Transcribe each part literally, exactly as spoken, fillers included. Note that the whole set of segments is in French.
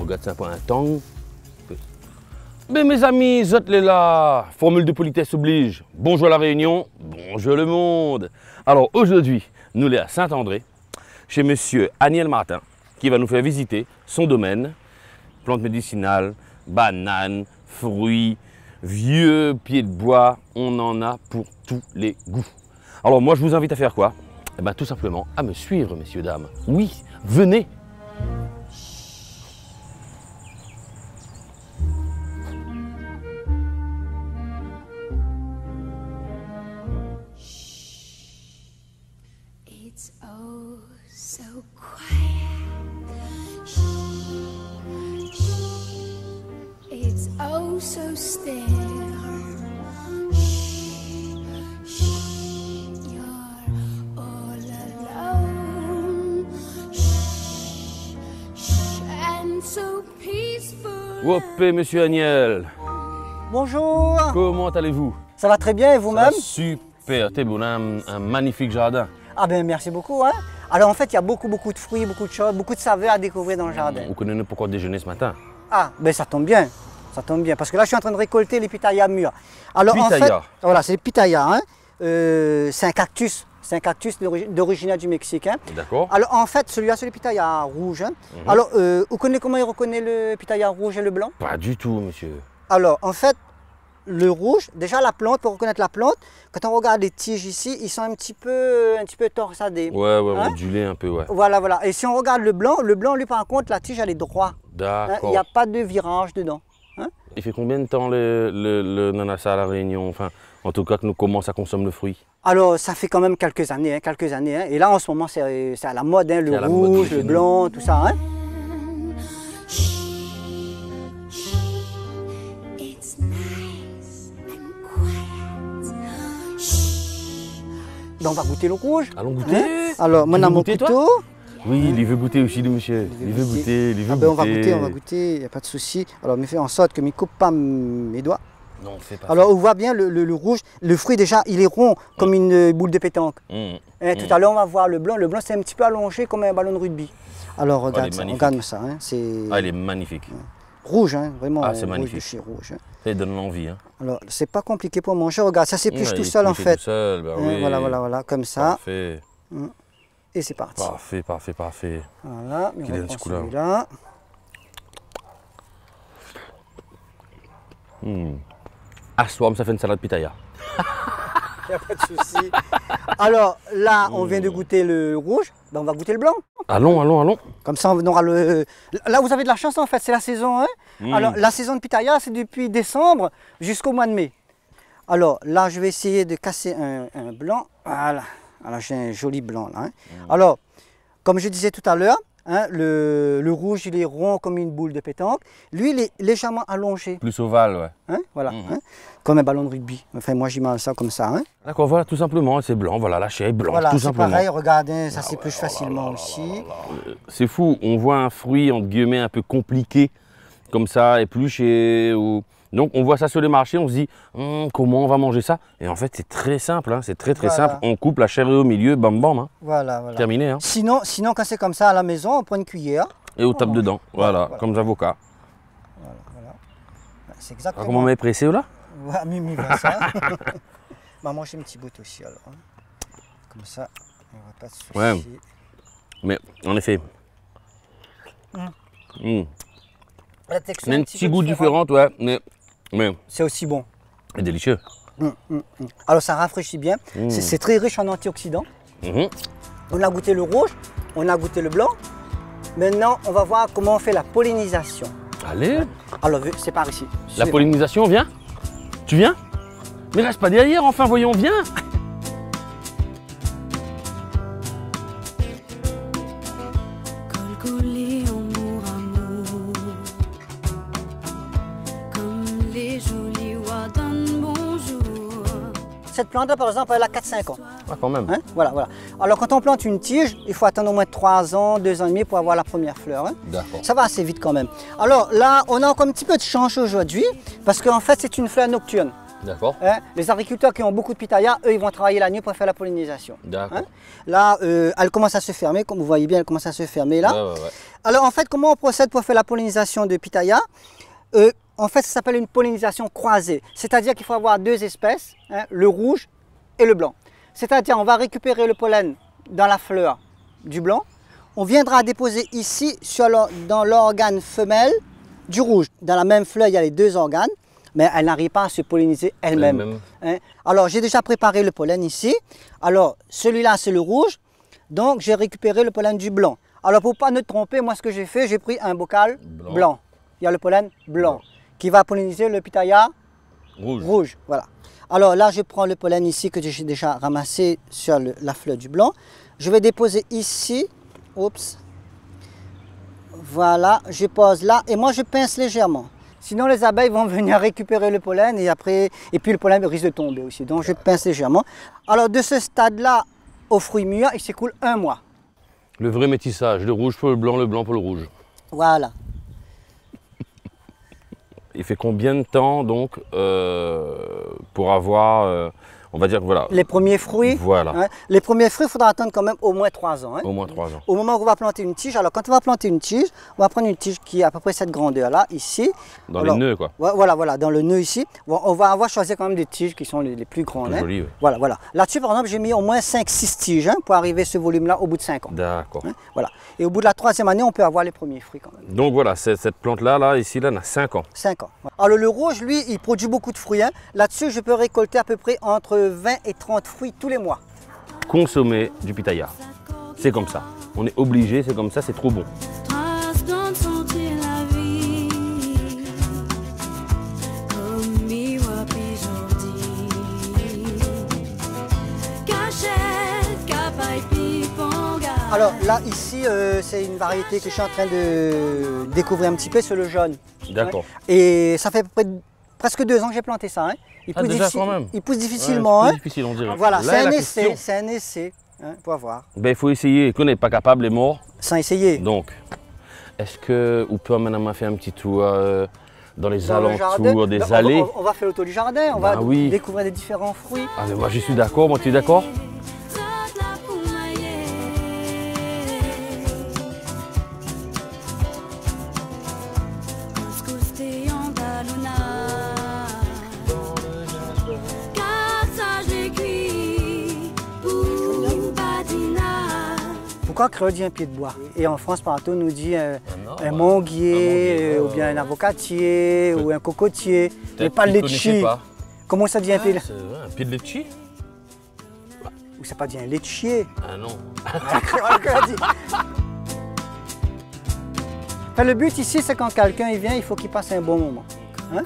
regarde ça pour un temps. Mais mes amis, vous êtes là, formule de politesse oblige. Bonjour la Réunion, bonjour le monde. Alors aujourd'hui, nous sommes à Saint-André, chez monsieur Aniel Martin, qui va nous faire visiter son domaine, plantes médicinales, bananes, fruits, vieux pieds de bois, on en a pour tous les goûts. Alors moi je vous invite à faire quoi? Eh bien tout simplement à me suivre, messieurs, dames. Oui, venez. It's oh so quiet. Shh, shh. It's oh so still. Shh, shh. You're all alone. Shh, shh. And so peaceful. Wopé, monsieur Aniel. Bonjour. Comment allez-vous? Ça va très bien et vous-même? Super, t'es bon, un, un magnifique jardin. Ah ben merci beaucoup. Hein. Alors en fait, il y a beaucoup beaucoup de fruits, beaucoup de choses, beaucoup de saveurs à découvrir dans le jardin. Vous connaissez pourquoi déjeuner ce matin? Ah ben ça tombe bien, ça tombe bien parce que là je suis en train de récolter les pitayas mûrs. Alors Pitaya. en fait, voilà, c'est les pitayas. Hein. Euh, c'est un cactus, c'est un cactus d'origine du Mexique. Hein. D'accord. Alors en fait, celui-là c'est le pitaya rouge. Hein. Mm-hmm. Alors euh, vous connaissez comment il reconnaît le pitaya rouge et le blanc? Pas du tout, monsieur. Alors en fait, le rouge, déjà la plante, pour reconnaître la plante, quand on regarde les tiges ici, ils sont un petit peu, un petit peu torsadés. Ouais, ouais, hein? Modulés un peu, ouais. Voilà, voilà. Et si on regarde le blanc, le blanc, lui, par contre, la tige, elle est droite. D'accord. Il hein? n'y a pas de virage dedans. Hein? Il fait combien de temps le, le, le nanasa à La Réunion? Enfin, en tout cas, que nous commençons à consommer le fruit. Alors, ça fait quand même quelques années, hein, quelques années. Hein. Et là, en ce moment, c'est à la mode, hein, le rouge, le blanc, tout ça. Hein. Donc, on va goûter le rouge. Allons goûter. Hein? Alors, moi, on a mon couteau. Toi? Oui, il veut goûter aussi, le monsieur. Il veut goûter, il veut ah ben, goûter. On va goûter, on va goûter, il n'y a pas de souci. Alors, je fais en sorte que je ne coupe pas mes doigts. Non, on fait pas. Alors, on voit bien le, le, le rouge. Le fruit, déjà, il est rond comme mmh. une boule de pétanque. Mmh. Et mmh. Tout à l'heure, on va voir le blanc. Le blanc, c'est un petit peu allongé comme un ballon de rugby. Alors, regarde ça, regarde ça. Hein. Ah, il est magnifique. Rouge, hein, vraiment. Ah, c'est rouge magnifique. De chez rouge. Hein. Ça donne l'envie. Hein. Alors, c'est pas compliqué pour manger. Regarde, ça s'épluche tout seul en fait. Tout seul, bah hein, oui. Voilà, voilà, voilà, comme ça. Parfait. Et c'est parti. Parfait, parfait, parfait. Voilà, mais on va prendre celui-là. Mmh. Ah, soir, ça fait une salade pitaya. Il n'y a pas de souci. Alors là, on vient de goûter le rouge, ben on va goûter le blanc. Allons, allons, allons. Comme ça, on aura le... Là, vous avez de la chance en fait, c'est la saison. Hein mmh. Alors, la saison de pitaya, c'est depuis décembre jusqu'au mois de mai. Alors là, je vais essayer de casser un, un blanc. Voilà. Alors, j'ai un joli blanc là. Hein. Mmh. Alors, comme je disais tout à l'heure, hein, le, le rouge, il est rond comme une boule de pétanque. Lui, il est légèrement allongé. Plus ovale, ouais. Hein, voilà. Mmh. Hein, comme un ballon de rugby. Enfin, moi, j'imagine ça comme ça. Hein. D'accord, voilà, tout simplement. C'est blanc, voilà, la chair est blanche, voilà, tout simplement. Pareil, regardez, ça ah s'épluche ouais, facilement là, là, aussi. C'est fou, on voit un fruit, entre guillemets, un peu compliqué, comme ça, épluché, ou... Donc on voit ça sur les marchés, on se dit hm, comment on va manger ça? Et en fait c'est très simple, hein, c'est très très voilà. simple. On coupe la chair au milieu, bam bam. Hein. Voilà, voilà. Terminé. Hein. Sinon, sinon quand c'est comme ça à la maison, on prend une cuillère. Et on tape dedans, voilà, voilà, comme des avocats. Voilà, voilà. C'est exactement. Ah, comment on est pressé là? Ouais, Mimi va ça. On va manger un petit bout aussi alors. Hein. Comme ça, on va pas de soucis. Ouais. Mais en effet. Mmh. Mmh. La texture il y a un petit goût différent, ouais, mais, mais c'est aussi bon. C'est délicieux. Mmh, mmh, mmh. Alors ça rafraîchit bien. Mmh. C'est très riche en antioxydants. Mmh. On a goûté le rouge, on a goûté le blanc. Maintenant, on va voir comment on fait la pollinisation. Allez. Alors c'est par ici. La pollinisation, viens. Tu viens? Mais reste pas derrière, enfin, voyons, viens. Cette plante-là, par exemple, elle a quatre cinq ans. Ah, quand même. Hein, voilà, voilà. Alors, quand on plante une tige, il faut attendre au moins trois ans, deux ans et demi pour avoir la première fleur. Hein. D'accord. Ça va assez vite quand même. Alors là, on a encore un petit peu de chance aujourd'hui, parce qu'en fait, c'est une fleur nocturne. D'accord. Hein. Les agriculteurs qui ont beaucoup de pitaya, eux, ils vont travailler la nuit pour faire la pollinisation. D'accord. Hein. Là, euh, elle commence à se fermer, comme vous voyez bien, elle commence à se fermer là. Ouais, ouais, ouais. Alors en fait, comment on procède pour faire la pollinisation de pitaya? euh, En fait, ça s'appelle une pollinisation croisée. C'est-à-dire qu'il faut avoir deux espèces, hein, le rouge et le blanc. C'est-à-dire on va récupérer le pollen dans la fleur du blanc. On viendra déposer ici sur le, dans l'organe femelle du rouge. Dans la même fleur, il y a les deux organes, mais elle n'arrive pas à se polliniser elle-même. Elle-même. Hein. Alors, j'ai déjà préparé le pollen ici. Alors, celui-là, c'est le rouge. Donc, j'ai récupéré le pollen du blanc. Alors, pour ne pas me tromper, moi, ce que j'ai fait, j'ai pris un bocal blanc. blanc. Il y a le pollen blanc, blanc. qui va polliniser le pitaya rouge. rouge. Voilà. Alors là, je prends le pollen ici que j'ai déjà ramassé sur le, la fleur du blanc. Je vais déposer ici. Oups. Voilà, je pose là et moi je pince légèrement. Sinon les abeilles vont venir récupérer le pollen et après, et puis le pollen risque de tomber aussi. Donc je pince légèrement. Alors de ce stade-là au fruit mûr, il s'écoule un mois. Le vrai métissage, le rouge pour le blanc, le blanc pour le rouge. Voilà. Il fait combien de temps donc euh, pour avoir, euh, on va dire voilà. Les premiers fruits. Voilà. Hein, les premiers fruits, il faudra attendre quand même au moins trois ans. Hein. Au moins trois ans. Au moment où on va planter une tige, alors quand on va planter une tige, on va prendre une tige qui est à peu près cette grandeur-là, ici. Dans alors, les nœuds quoi. Voilà, voilà, dans le nœud ici. Bon, on va avoir choisi quand même des tiges qui sont les, les plus grandes. Plus hein. jolies, oui. Voilà, voilà. Là-dessus, par exemple, j'ai mis au moins cinq six tiges hein, pour arriver à ce volume-là au bout de cinq ans. D'accord. Hein, voilà. Et au bout de la troisième année, on peut avoir les premiers fruits quand même. Donc voilà, cette plante-là, là, ici, là, elle a cinq ans. cinq ans. Voilà. Alors le rouge, lui, il produit beaucoup de fruits. Hein. Là-dessus, je peux récolter à peu près entre vingt et trente fruits tous les mois. Consommer du pitaya. C'est comme ça. On est obligé, c'est comme ça, c'est trop bon. Alors là, ici, euh, c'est une variété que je suis en train de découvrir un petit peu, c'est le jaune. D'accord. Hein. Et ça fait à peu près, presque deux ans que j'ai planté ça. Hein. Il, ah, pousse déjà quand même. il pousse difficilement. Ouais, hein. difficile, on dirait. Voilà, c'est un, essai, c'est un essai, hein, pour voir. Ben, il faut essayer, qu'on n'est pas capable, les morts. Sans essayer. Donc, est-ce qu'on peut maintenant faire un petit tour euh, dans les dans alentours des ben, allées? on va, on va faire le tour du jardin, on ben, va oui. découvrir des différents fruits. Ah mais moi je suis d'accord, moi tu es d'accord? Pourquoi créole dit un pied de bois? Et en France, partout, on nous dit un, ah un manguier, un euh, ou bien un avocatier, ou un cocotier, mais pas le litchi. Comment ça dit un ah, pied de... Un pied de litchi? Ou ça pas dit un litchier? Ah non. Enfin, le but ici, c'est quand quelqu'un vient, il faut qu'il passe un bon moment. Hein?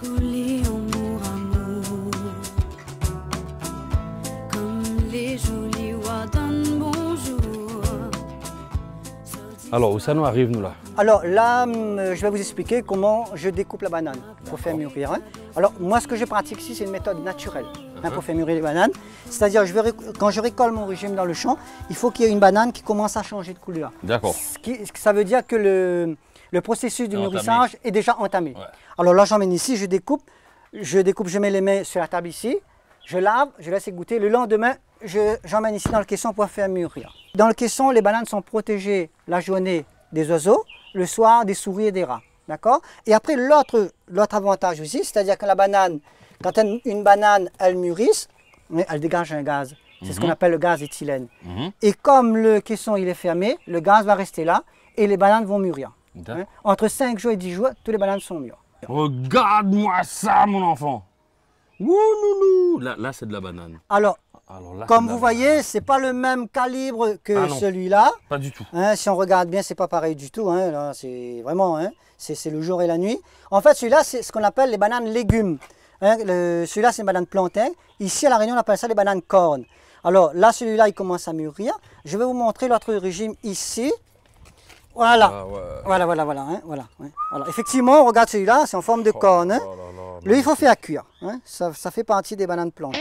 Alors, où ça nous arrive, nous, là? Alors là, je vais vous expliquer comment je découpe la banane pour faire mûrir. Hein. Alors, moi, ce que je pratique ici, c'est une méthode naturelle hein, uh-huh. pour faire mûrir les bananes. C'est-à-dire, je vais, quand je récolte mon régime dans le champ, il faut qu'il y ait une banane qui commence à changer de couleur. D'accord. Ce qui, ça veut dire que le, le processus du entamé. mûrissage est déjà entamé. Ouais. Alors là, j'emmène ici, je découpe, je découpe, je mets les mains sur la table ici, je lave, je laisse égoutter. Le lendemain, j'emmène ici dans le caisson pour faire mûrir. Dans le caisson, les bananes sont protégées la journée des oiseaux, le soir des souris et des rats. D'accord? Et après, l'autre avantage aussi, c'est-à-dire que la banane, quand elle, une banane, elle mûrisse, elle dégage un gaz. C'est mm-hmm. ce qu'on appelle le gaz éthylène. Mm-hmm. Et comme le caisson il est fermé, le gaz va rester là et les bananes vont mûrir. Hein? Entre cinq jours et dix jours, toutes les bananes sont mûres. Regarde-moi ça, mon enfant! Ouh, là, là c'est de la banane. Alors, Alors là, comme vous voyez, ce n'est pas le même calibre que ah celui-là. Pas du tout. Hein, si on regarde bien, ce n'est pas pareil du tout. Hein, là, c'est vraiment, hein, c'est le jour et la nuit. En fait, celui-là, c'est ce qu'on appelle les bananes légumes. Hein, celui-là, c'est une banane plantain. Ici, à La Réunion, on appelle ça les bananes cornes. Alors là, celui-là, il commence à mûrir. Je vais vous montrer l'autre régime ici. Voilà. Ah ouais. Voilà, voilà, voilà, hein, voilà, ouais. Alors, effectivement, on regarde celui-là, c'est en forme de corne. Hein. Oh là là, Lui, il faut faire cuire. Hein. Ça, ça fait partie des bananes plantains.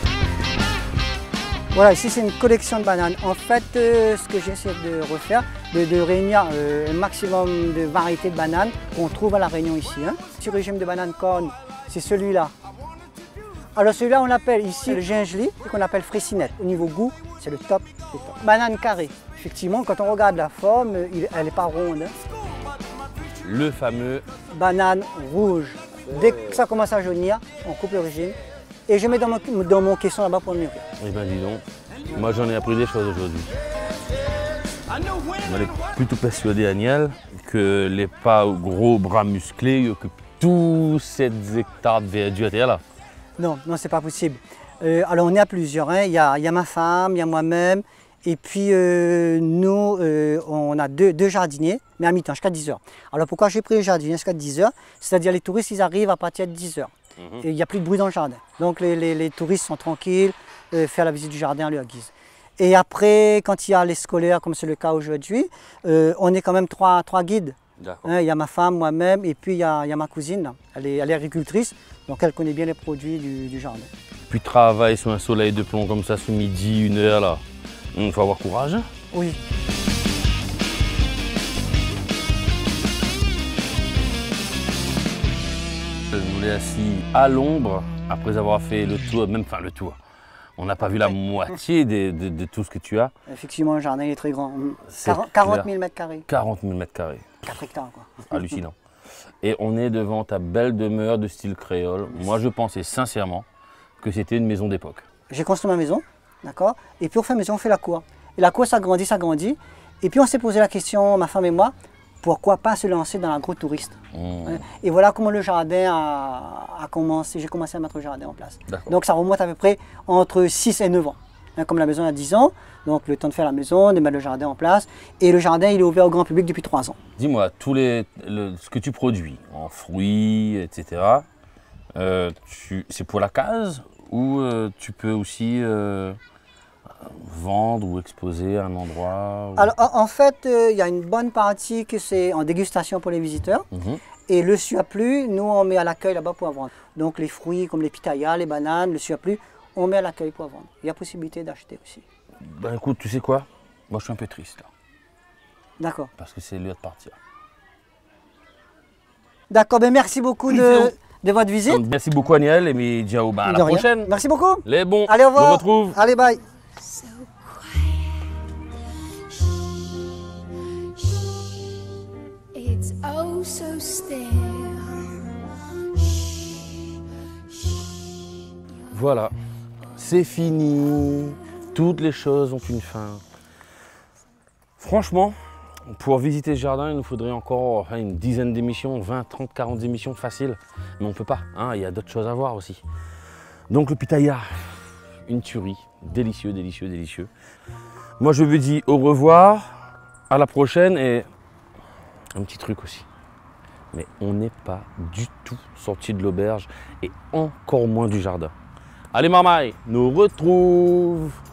Voilà, ici c'est une collection de bananes. En fait, euh, ce que j'essaie de refaire, de, de réunir euh, un maximum de variétés de bananes qu'on trouve à La Réunion ici. Hein. Ce régime de bananes cornes, c'est celui-là. Alors celui-là, on l'appelle ici le gingelis, qu'on appelle frissinette. Au niveau goût, c'est le top, le top. Banane carrée. Effectivement, quand on regarde la forme, il, elle n'est pas ronde. Hein. Le fameux... Banane rouge. Dès que ça commence à jaunir, on coupe le régime. Et je mets dans mon, dans mon caisson là-bas pour le mûrir. Eh bien dis donc, moi j'en ai appris des choses aujourd'hui. On est plutôt persuadé, Agnelle, que les pas gros bras musclés occupent tous ces hectares de verdure à terre là. Non, non, c'est pas possible. Euh, alors on est à plusieurs, hein. il, y a, il y a ma femme, il y a moi-même, et puis euh, nous, euh, on a deux, deux jardiniers, mais à mi-temps, jusqu'à dix heures. Alors pourquoi j'ai pris les jardiniers jusqu'à dix heures? C'est-à-dire les touristes, ils arrivent à partir de dix heures. Mm-hmm. Et il n'y a plus de bruit dans le jardin. Donc les, les, les touristes sont tranquilles, euh, faire la visite du jardin à leur guise. Et après, quand il y a les scolaires, comme c'est le cas aujourd'hui, euh, on est quand même trois, trois guides. Hein, il y a ma femme, moi-même, et puis il y a, il y a ma cousine, là. Elle, est, elle est agricultrice, donc elle connaît bien les produits du, du jardin. Puis travailler sous un soleil de plomb comme ça, sous midi, une heure, là, il faut avoir courage. Oui. On est assis à l'ombre, après avoir fait le tour, même enfin le tour. On n'a pas vu la moitié de, de, de tout ce que tu as. Effectivement, le jardin est très grand. quarante mille mètres carrés. quarante mille mètres carrés. quatre hectares, quoi. Hallucinant. Et on est devant ta belle demeure de style créole. Moi, je pensais sincèrement que c'était une maison d'époque. J'ai construit ma maison, d'accord. Et puis on fait maison, on fait la cour. Et la cour s'agrandit, s'agrandit. Et puis on s'est posé la question, ma femme et moi, pourquoi pas se lancer dans l'agro-touriste. Mmh. Et voilà comment le jardin a, a commencé. J'ai commencé à mettre le jardin en place. Donc ça remonte à peu près entre six et neuf ans. Hein, comme la maison a dix ans, donc le temps de faire la maison, de mettre le jardin en place. Et le jardin, il est ouvert au grand public depuis trois ans. Dis-moi, tous les, le, ce que tu produis, en fruits, et cetera, euh, c'est pour la case ou euh, tu peux aussi euh, vendre ou exposer à un endroit ou... Alors en, en fait, il euh, y a une bonne partie que c'est en dégustation pour les visiteurs. Mmh. Et le surplus, nous on met à l'accueil là-bas pour vendre. Donc les fruits comme les pitayas, les bananes, le surplus, on met à l'accueil pour vendre. Il y a possibilité d'acheter aussi. Ben écoute, tu sais quoi? Moi je suis un peu triste là. D'accord. Parce que c'est l'heure de partir. D'accord, ben merci beaucoup de, de votre visite. Merci beaucoup Agnelle et mais ciao, ben à la prochaine. Merci beaucoup. Les bons. Allez, au revoir. On se retrouve. Allez, bye. So quiet. It's oh so still. Voilà, c'est fini. Toutes les choses ont une fin. Franchement, pour visiter ce jardin, il nous faudrait encore une dizaine d'émissions, vingt, trente, quarante émissions faciles. Mais on ne peut pas, hein, il y a d'autres choses à voir aussi. Donc le pitaya, une tuerie, délicieux, délicieux, délicieux. Moi je vous dis au revoir, à la prochaine et un petit truc aussi. Mais on n'est pas du tout sorti de l'auberge et encore moins du jardin. Allez Marmaille, nous retrouve.